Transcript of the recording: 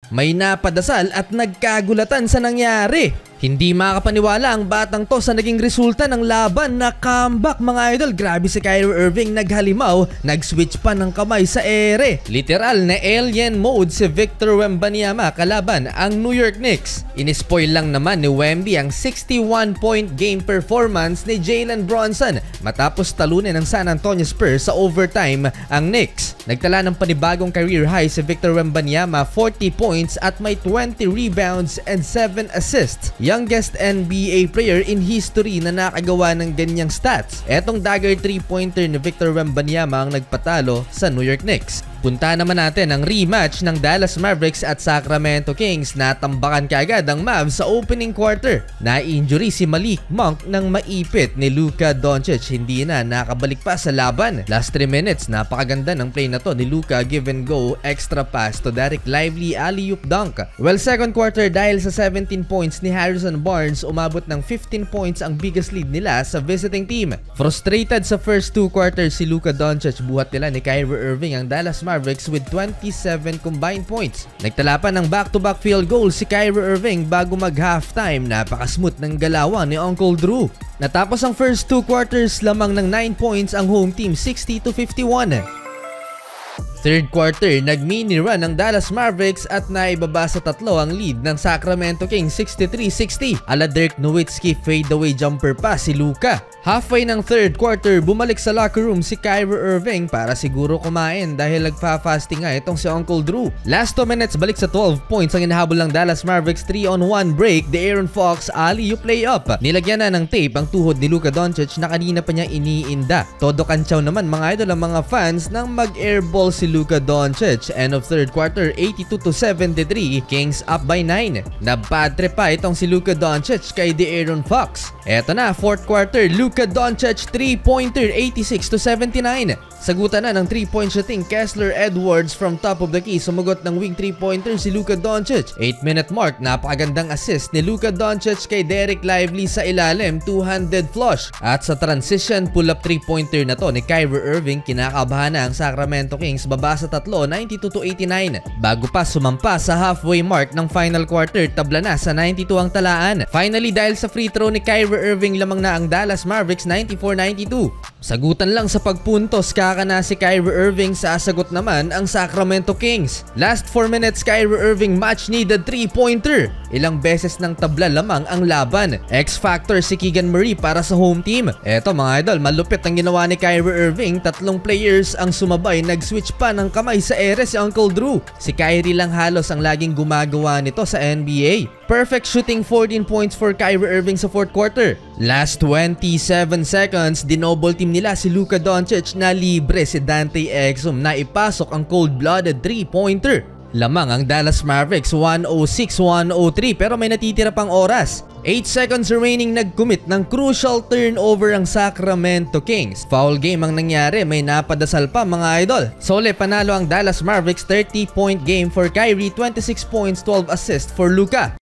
May napadasal at nagkagulatan sa nangyari. Hindi makapaniwala ang batang to sa naging resulta ng laban na comeback mga idol. Grabe si Kyrie Irving, naghalimaw, nag-switch pa ng kamay sa ere. Literal na alien mode si Victor Wembanyama kalaban ang New York Knicks. Inispoil lang naman ni Wemby ang 61-point game performance ni Jalen Brunson matapos talunin ng San Antonio Spurs sa overtime ang Knicks. Nagtala ng panibagong career high si Victor Wembanyama, 40 points at may 20 rebounds and 7 assists. Youngest NBA player in history na nakagawa ng ganyang stats. Etong dagger 3-pointer ni Victor Wembanyama ang nagpatalo sa New York Knicks. Punta naman natin ang rematch ng Dallas Mavericks at Sacramento Kings. Natambakan kaagad ang Mavs sa opening quarter. Na-injury si Malik Monk nang maipit ni Luka Doncic. Hindi na nakabalik pa sa laban. Last 3 minutes, napakaganda ng play na to ni Luka, give and go, extra pass to Derek Lively, alley-oop dunk. Well, second quarter dahil sa 17 points ni Harrison Barnes, umabot ng 15 points ang biggest lead nila sa visiting team. Frustrated sa first 2 quarters si Luka Doncic, buhat nila ni Kyrie Irving ang Dallas Mavericks with 27 combined points. Nagtala pa ng back-to-back field goal si Kyrie Irving bago mag-halftime. Napakasmooth ng galawan ni Uncle Drew. Natapos ang first 2 quarters, lamang ng 9 points ang home team, 60-51. Third quarter, nag-mini run ng Dallas Mavericks at naibaba sa 3 ang lead ng Sacramento Kings, 63-60. Ala Dirk Nowitzki fadeaway jumper pa si Luka. Halfway ng third quarter, bumalik sa locker room si Kyrie Irving para siguro kumain dahil nagpa-fasting nga itong si Uncle Drew. Last 2 minutes, balik sa 12 points ang inahabol ng Dallas Mavericks, 3-on-1 break, the Aaron Fox alley-oop layup. Nilagyan na ng tape ang tuhod ni Luka Doncic na kanina pa niya iniinda. Todo kantsaw naman mga idol ang mga fans nang mag-airball si Luka Doncic. End of third quarter, 82-73, Kings up by 9. Napadre pa itong si Luka Doncic kay De'Aaron Fox. Eto na, fourth quarter, Luka Doncic 3-pointer, 86-79. Sagutan na ng 3-point shooting Kessler Edwards from top of the key. Sumagot ng wing 3-pointer si Luka Doncic. 8-minute mark, napakagandang assist ni Luka Doncic kay Derek Lively sa ilalim, two-handed flush. At sa transition pull-up 3-pointer na to ni Kyrie Irving, kinakabahan na ang Sacramento Kings, baba sa 3, 92-89. Bago pa sumampa sa halfway mark ng final quarter, tabla na sa 92 ang talaan. Finally, dahil sa free throw ni Kyrie Irving, lamang na ang Dallas Mavericks, 94-92. Sagutan lang sa pagpuntos kaka na si Kyrie Irving, sasagot naman ang Sacramento Kings. Last 4 minutes, Kyrie Irving much needed 3-pointer. Ilang beses ng tabla lamang ang laban. X-factor si Keegan Murray para sa home team. Eto mga idol, malupit ang ginawa ni Kyrie Irving. 3 players ang sumabay, nag-switch pa ng kamay sa ere si Uncle Drew. Si Kyrie lang halos ang laging gumagawa nito sa NBA. Perfect shooting, 14 points for Kyrie Irving sa fourth quarter. Last 27 seconds, dinoble team nila si Luka Doncic na libre si Dante Exum na ipasok ang cold-blooded 3-pointer. Lamang ang Dallas Mavericks, 106-103, pero may natitira pang oras. 8 seconds remaining, nag-commit ng crucial turnover ang Sacramento Kings. Foul game ang nangyari, may napadasal pa mga idol. Sole panalo ang Dallas Mavericks, 30-point game for Kyrie, 26 points, 12 assists for Luka.